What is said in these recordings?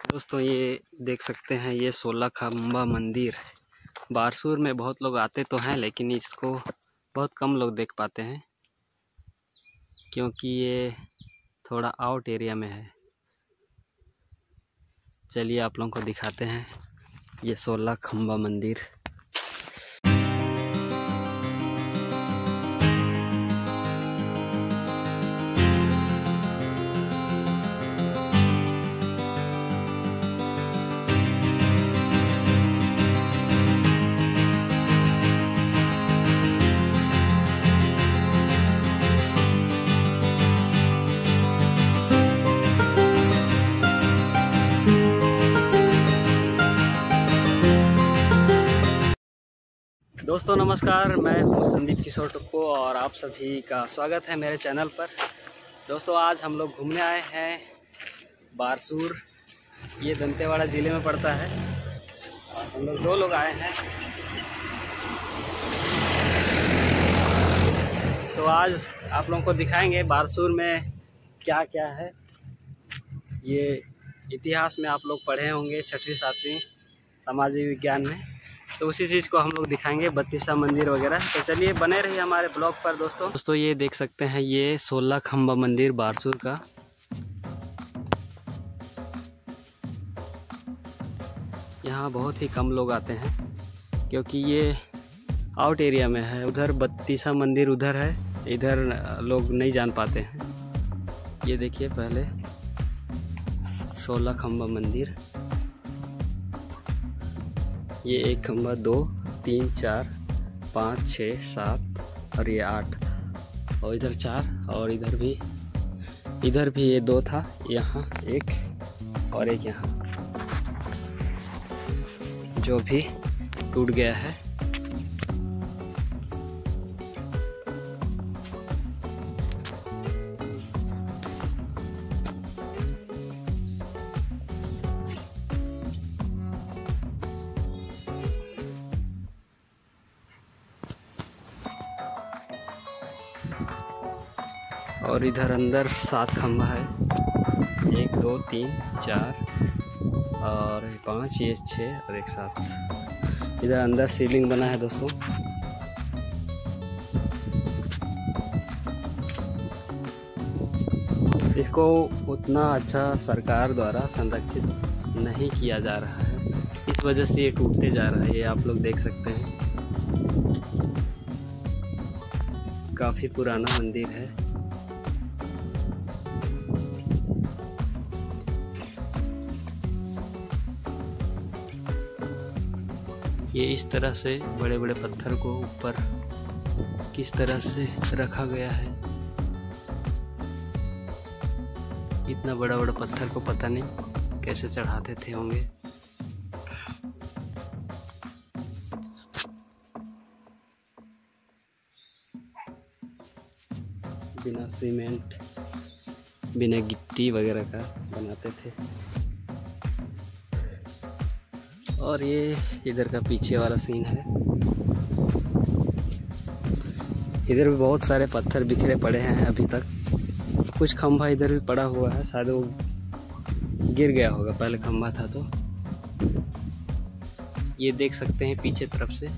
दोस्तों ये देख सकते हैं, ये 16 खम्बा मंदिर है। बारसूर में बहुत लोग आते तो हैं, लेकिन इसको बहुत कम लोग देख पाते हैं क्योंकि ये थोड़ा आउट एरिया में है। चलिए आप लोगों को दिखाते हैं ये 16 खम्बा मंदिर। दोस्तों नमस्कार, मैं हूं संदीप किशोर टुप्पो और आप सभी का स्वागत है मेरे चैनल पर। दोस्तों आज हम लोग घूमने आए हैं बारसूर। ये दंतेवाड़ा ज़िले में पड़ता है और हम लोग 2 लोग आए हैं। तो आज आप लोगों को दिखाएंगे बारसूर में क्या क्या है। ये इतिहास में आप लोग पढ़े होंगे 6वीं 7वीं सामाजिक विज्ञान में, तो उसी चीज़ को हम लोग दिखाएंगे, बत्तीसा मंदिर वगैरह। तो चलिए बने रहिए हमारे ब्लॉग पर दोस्तों। ये देख सकते हैं, ये 16 खम्बा मंदिर बारसूर का। यहाँ बहुत ही कम लोग आते हैं क्योंकि ये आउट एरिया में है। उधर बत्तीसा मंदिर उधर है, इधर लोग नहीं जान पाते हैं। ये देखिए पहले 16 खम्बा मंदिर। ये 1 खम्बा 2 3 4 5 6 7 और ये 8 और इधर 4 और इधर भी ये 2 था, यहाँ 1 और 1 यहाँ, जो भी टूट गया है। और इधर अंदर 7 खम्बा है, 1 2 3 4 और 5, ये 6 और 1 7। इधर अंदर सीलिंग बना है दोस्तों। इसको उतना अच्छा सरकार द्वारा संरक्षित नहीं किया जा रहा है, इस वजह से ये टूटते जा रहा है। ये आप लोग देख सकते हैं, काफ़ी पुराना मंदिर है। ये इस तरह से बड़े बड़े पत्थर को ऊपर किस तरह से रखा गया है। इतना बड़ा बड़ा पत्थर को पता नहीं कैसे चढ़ाते थे होंगे। बिना सीमेंट, बिना गिट्टी वगैरह का बनाते थे। और ये इधर का पीछे वाला सीन है। इधर भी बहुत सारे पत्थर बिखरे पड़े हैं अभी तक। कुछ खंभा इधर भी पड़ा हुआ है, शायद वो गिर गया होगा, पहले खंभा था तो। ये देख सकते हैं पीछे तरफ से।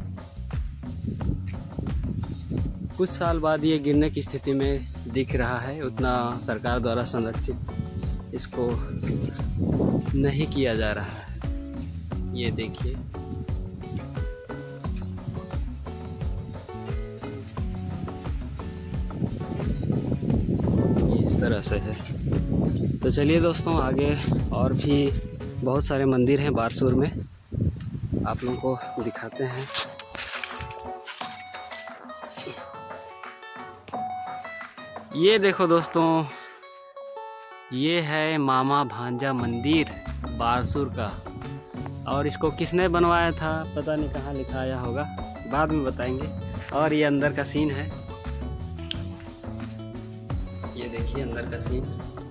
कुछ साल बाद ये गिरने की स्थिति में दिख रहा है। उतना सरकार द्वारा संरक्षित इसको नहीं किया जा रहा है। ये देखिए, इस तरह से है। तो चलिए दोस्तों, आगे और भी बहुत सारे मंदिर हैं बारसूर में, आप लोगों को दिखाते हैं। ये देखो दोस्तों, ये है मामा भांजा मंदिर बारसूर का। और इसको किसने बनवाया था पता नहीं, कहाँ लिखाया होगा, बाद में बताएंगे। और ये अंदर का सीन है, ये देखिए अंदर का सीन।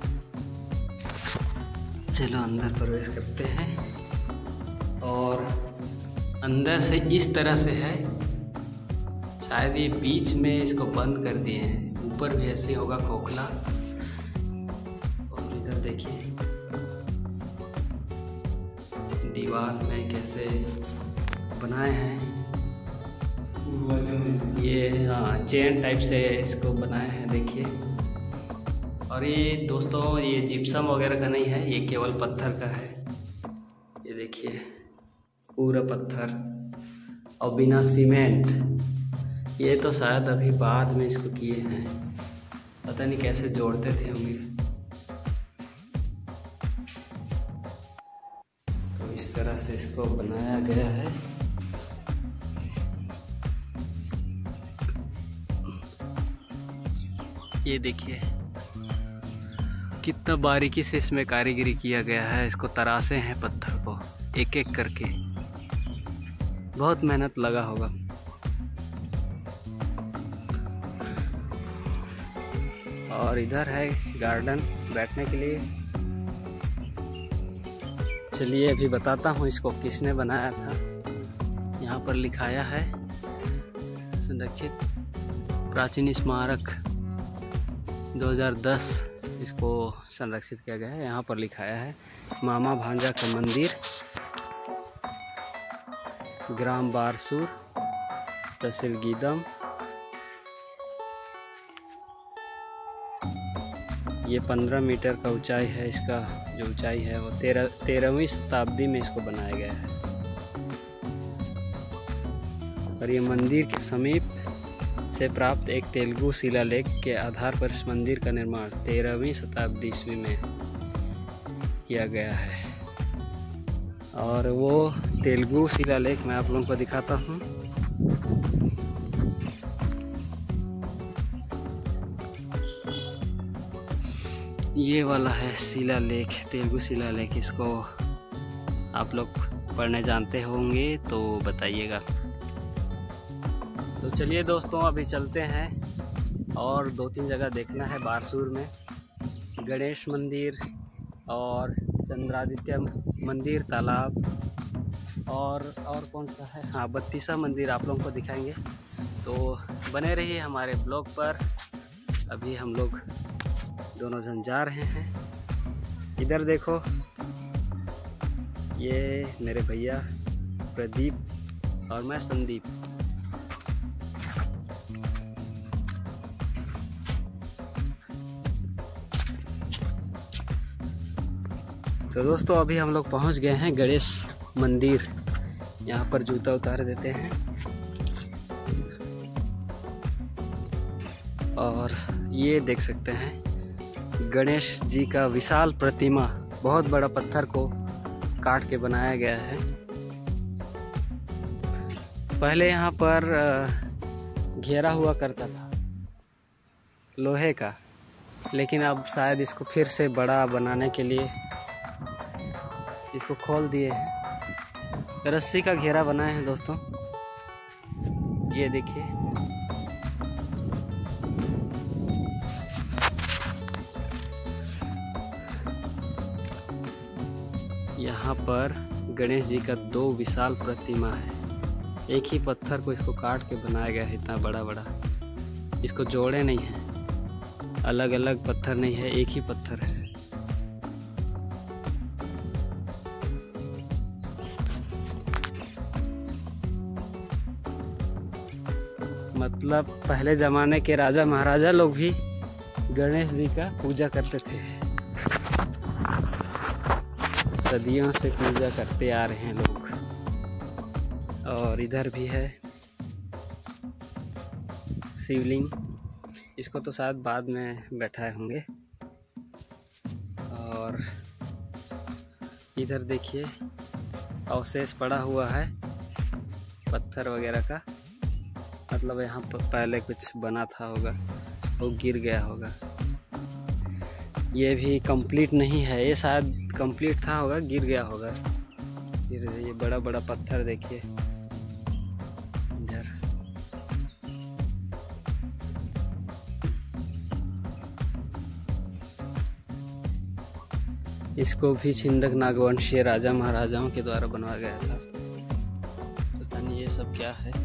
चलो अंदर प्रवेश करते हैं। और अंदर से इस तरह से है, शायद ये बीच में इसको बंद कर दिए हैं। ऊपर भी ऐसे होगा खोखला। और इधर देखिए दीवार में कैसे बनाए हैं ये, हाँ चेन टाइप से इसको बनाए हैं देखिए। और ये दोस्तों ये जिप्सम वगैरह का नहीं है, ये केवल पत्थर का है। ये देखिए पूरा पत्थर और बिना सीमेंट। ये तो शायद अभी बाद में इसको किए हैं, पता नहीं कैसे जोड़ते थे होंगे। तो इस तरह से इसको बनाया गया है। ये देखिए कितना बारीकी से इसमें कारीगरी किया गया है। इसको तरासे हैं पत्थर को एक एक करके, बहुत मेहनत लगा होगा। और इधर है गार्डन बैठने के लिए। चलिए अभी बताता हूँ इसको किसने बनाया था। यहाँ पर लिखाया है संरक्षित प्राचीन स्मारक 2010 इसको संरक्षित किया गया है। यहाँ पर लिखाया है मामा भांजा का मंदिर, ग्राम बारसूर, तहसील गीदम। ये 15 मीटर का ऊंचाई है। इसका जो ऊंचाई है वो 13वीं शताब्दी में इसको बनाया गया है। और ये मंदिर के समीप से प्राप्त एक तेलुगु शिलालेख के आधार पर इस मंदिर का निर्माण 13वीं शताब्दी ईस्वी में किया गया है। और वो तेलुगु शिलालेख मैं आप लोगों को दिखाता हूँ। ये वाला है शिलालेख, तेलुगु शिलालेख। इसको आप लोग पढ़ने जानते होंगे तो बताइएगा। तो चलिए दोस्तों अभी चलते हैं और 2-3 जगह देखना है बारसूर में। गणेश मंदिर और चंद्रादित्य मंदिर, तालाब और कौन सा है, हाँ बत्तीसा मंदिर आप लोगों को दिखाएंगे। तो बने रहिए हमारे ब्लॉग पर। अभी हम लोग दोनों जन जा रहे हैं। इधर देखो ये मेरे भैया प्रदीप और मैं संदीप। तो दोस्तों अभी हम लोग पहुंच गए हैं गणेश मंदिर। यहाँ पर जूता उतार देते हैं। और ये देख सकते हैं गणेश जी का विशाल प्रतिमा, बहुत बड़ा पत्थर को काट के बनाया गया है। पहले यहाँ पर घेरा हुआ करता था लोहे का, लेकिन अब शायद इसको फिर से बड़ा बनाने के लिए इसको खोल दिए हैं। रस्सी का घेरा बनाए हैं दोस्तों। ये देखिए यहाँ पर गणेश जी का 2 विशाल प्रतिमा है। एक ही पत्थर को इसको काट के बनाया गया है, इतना बड़ा बड़ा। इसको जोड़े नहीं है, अलग अलग पत्थर नहीं है, एक ही पत्थर है। मतलब पहले ज़माने के राजा महाराजा लोग भी गणेश जी का पूजा करते थे। सदियों से पूजा करते आ रहे हैं लोग। और इधर भी है शिवलिंग। इसको तो शायद बाद में बैठाए होंगे। और इधर देखिए अवशेष पड़ा हुआ है पत्थर वगैरह का। मतलब यहाँ पर पहले कुछ बना था होगा, वो गिर गया होगा। ये भी कंप्लीट नहीं है, ये शायद कंप्लीट था होगा, गिर गया होगा। फिर ये बड़ा बड़ा पत्थर देखिए इधर। इसको भी छिंदक नागवंशीय राजा महाराजाओं के द्वारा बनवाया गया था। पता नहीं ये सब क्या है।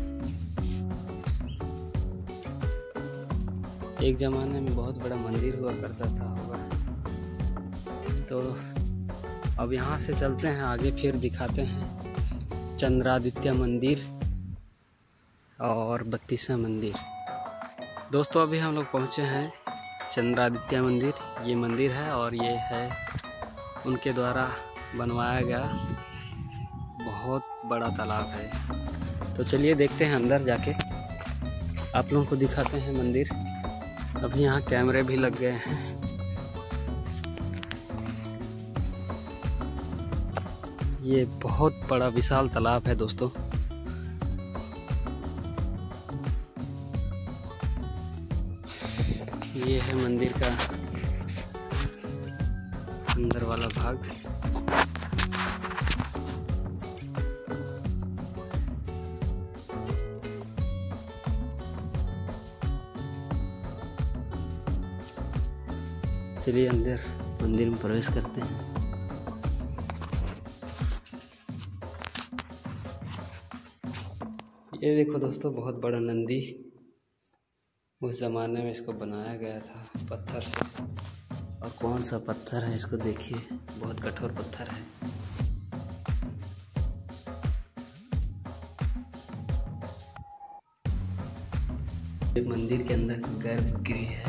एक ज़माने में बहुत बड़ा मंदिर हुआ करता था होगा। तो अब यहाँ से चलते हैं आगे, फिर दिखाते हैं चंद्रादित्य मंदिर और बत्तीसा मंदिर। दोस्तों अभी हम लोग पहुँचे हैं चंद्रादित्य मंदिर। ये मंदिर है और ये है उनके द्वारा बनवाया गया बहुत बड़ा तालाब है। तो चलिए देखते हैं अंदर जाके, आप लोगों को दिखाते हैं मंदिर। अभी यहाँ कैमरे भी लग गए हैं। ये बहुत बड़ा विशाल तालाब है दोस्तों। ये है मंदिर का अंदर वाला भाग। चलिए अंदर मंदिर में प्रवेश करते हैं। ये देखो दोस्तों, बहुत बड़ा नंदी, उस ज़माने में इसको बनाया गया था पत्थर से। और कौन सा पत्थर है इसको देखिए, बहुत कठोर पत्थर है। ये मंदिर के अंदर गर्भगृह है।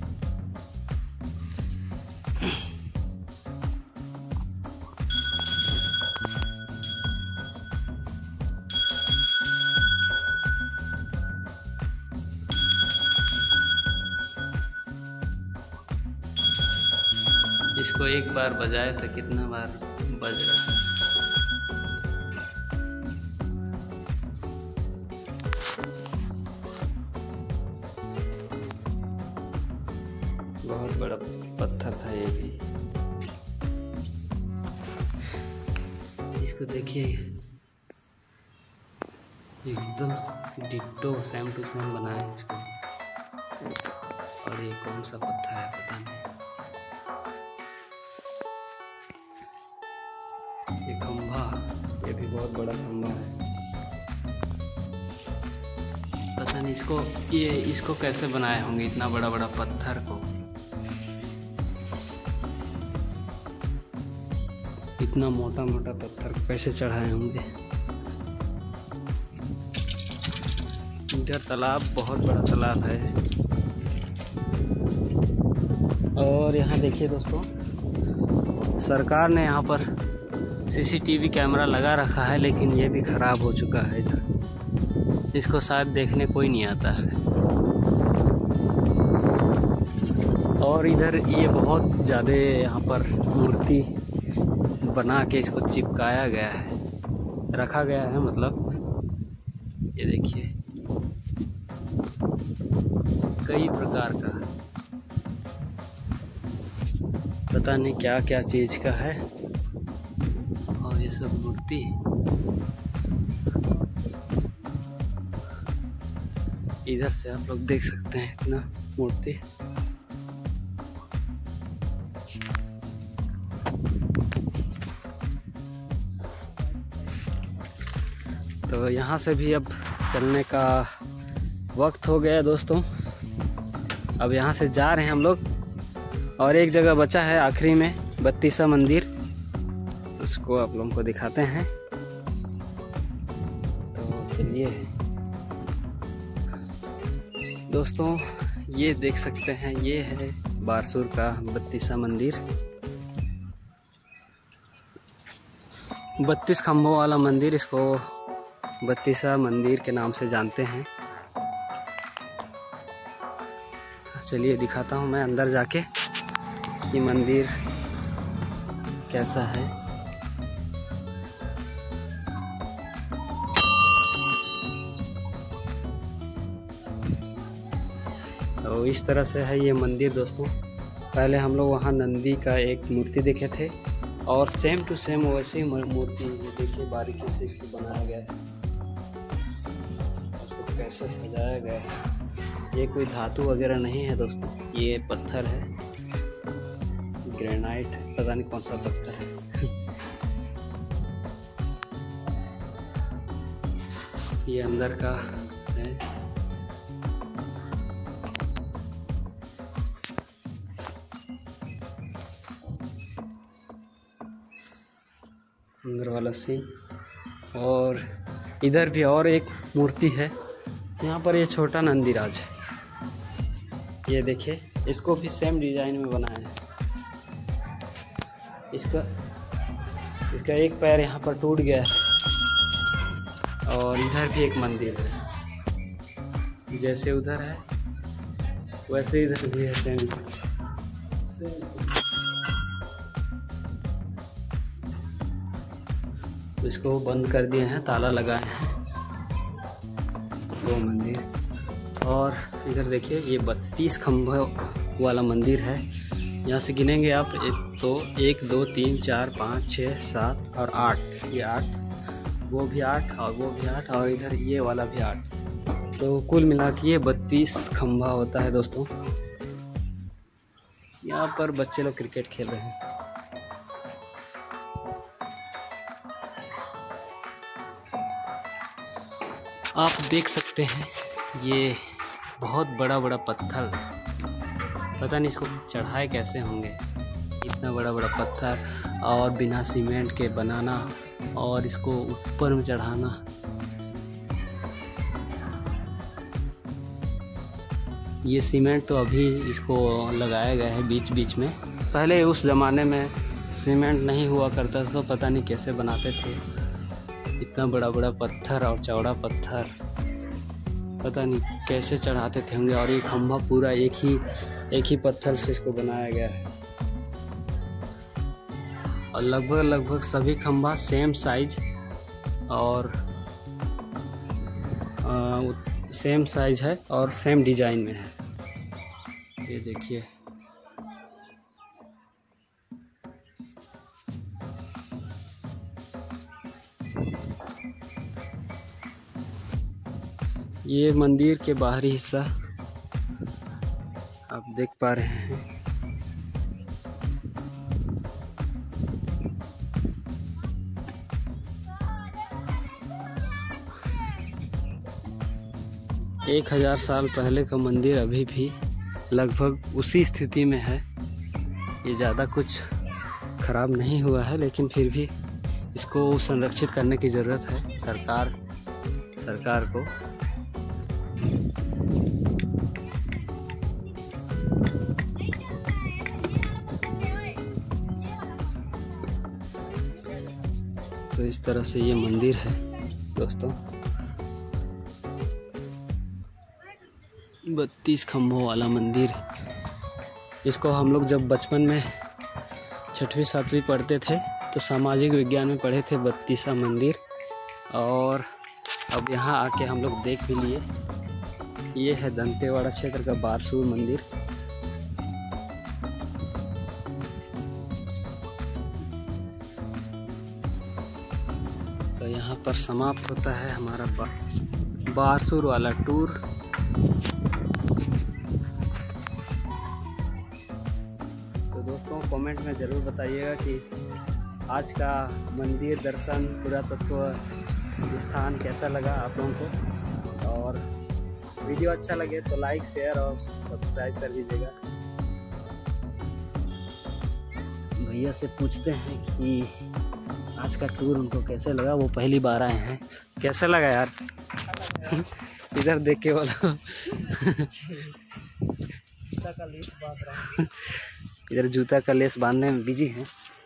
इसको एक बार बजाए तो कितना बार बज रहा है। बहुत बड़ा पत्थर था ये भी। इसको देखिए, एकदम डिट्टो सेम टू सेम बनाया है इसको। और ये कौन सा पत्थर है पता नहीं। ये खंभा, ये भी बहुत बड़ा खंभा है। पता नहीं इसको कैसे बनाए होंगे, इतना बड़ा बड़ा पत्थर को। इतना मोटा मोटा पत्थर को कैसे चढ़ाए होंगे। इधर तालाब, बहुत बड़ा तालाब है। और यहाँ देखिए दोस्तों, सरकार ने यहाँ पर सीसीटीवी कैमरा लगा रखा है, लेकिन ये भी ख़राब हो चुका है। इधर इसको शायद देखने कोई नहीं आता है। और इधर ये बहुत ज़्यादा यहाँ पर मूर्ति बना के इसको चिपकाया गया है, रखा गया है मतलब। ये देखिए कई प्रकार का, पता नहीं क्या क्या चीज़ का है। और ये सब मूर्ति, इधर से आप लोग देख सकते हैं इतना मूर्ति। तो यहाँ से भी अब चलने का वक्त हो गया दोस्तों। अब यहाँ से जा रहे हैं हम लोग, और एक जगह बचा है आखिरी में, बत्तीसा मंदिर, उसको आप लोगों को दिखाते हैं। तो चलिए दोस्तों, ये देख सकते हैं, ये है बारसूर का बत्तीसा मंदिर। 32 खम्भों वाला मंदिर, इसको बत्तीसा मंदिर के नाम से जानते हैं। चलिए दिखाता हूँ मैं अंदर जाके ये मंदिर कैसा है। तो इस तरह से है ये मंदिर दोस्तों। पहले हम लोग वहाँ नंदी का एक मूर्ति देखे थे, और सेम टू सेम वैसे ही मूर्ति, ये देखिए बारीकी से इसको बनाया गया है, उसको कैसे सजाया गया है। ये कोई धातु वगैरह नहीं है दोस्तों, ये पत्थर है, ग्रेनाइट है, पता नहीं कौन सा पत्थर है। ये अंदर का है। अंदर वाला सीन। और इधर भी और एक मूर्ति है, यहाँ पर ये छोटा नंदीराज है, ये देखिए, इसको भी सेम डिज़ाइन में बनाया है। इसका एक पैर यहाँ पर टूट गया है। और इधर भी एक मंदिर है, जैसे उधर है वैसे इधर भी है सेम। तो इसको बंद कर दिए हैं, ताला लगाए हैं, दो मंदिर। और इधर देखिए, ये 32 खंभों वाला मंदिर है। यहाँ से गिनेंगे आप, 1 2 3 4 5 6 7 और 8, ये 8, वो भी 8 और वो भी 8 और इधर ये वाला भी 8। तो कुल मिला के ये 32 खंभा होता है दोस्तों। यहाँ पर बच्चे लोग क्रिकेट खेल रहे हैं। आप देख सकते हैं, ये बहुत बड़ा बड़ा पत्थर, पता नहीं इसको चढ़ाए कैसे होंगे, इतना बड़ा बड़ा पत्थर, और बिना सीमेंट के बनाना और इसको ऊपर में चढ़ाना। ये सीमेंट तो अभी इसको लगाया गया है बीच बीच में, पहले उस ज़माने में सीमेंट नहीं हुआ करता था, तो पता नहीं कैसे बनाते थे। इतना बड़ा बड़ा पत्थर और चौड़ा पत्थर, पता नहीं कैसे चढ़ाते थे होंगे। और ये खंभा पूरा एक ही पत्थर से इसको बनाया गया है। और लगभग सभी खंभा सेम साइज और सेम साइज है और सेम डिजाइन में है। ये देखिए, ये मंदिर के बाहरी हिस्सा आप देख पा रहे हैं। एक 1000 साल पहले का मंदिर अभी भी लगभग उसी स्थिति में है। ये ज़्यादा कुछ खराब नहीं हुआ है, लेकिन फिर भी इसको संरक्षित करने की ज़रूरत है सरकार को। तो इस तरह से ये मंदिर है दोस्तों, 32 खंभों वाला मंदिर। इसको हम लोग जब बचपन में 6वीं 7वीं पढ़ते थे तो सामाजिक विज्ञान में पढ़े थे 32वां मंदिर। और अब यहाँ आके हम लोग देख भी लिए। ये है दंतेवाड़ा क्षेत्र का बारसूर मंदिर। तो यहाँ पर समाप्त होता है हमारा बारसूर वाला टूर। तो दोस्तों कमेंट में ज़रूर बताइएगा कि आज का मंदिर दर्शन पुरातत्व स्थान कैसा लगा आप लोगों को। और वीडियो अच्छा लगे तो लाइक, शेयर और सब्सक्राइब कर दीजिएगा। भैया से पूछते हैं कि आज का टूर उनको कैसे लगा, वो पहली बार आए हैं। कैसा लगा यार? इधर देख के बोलो। इधर जूता का लेस बांधने में बिजी हैं।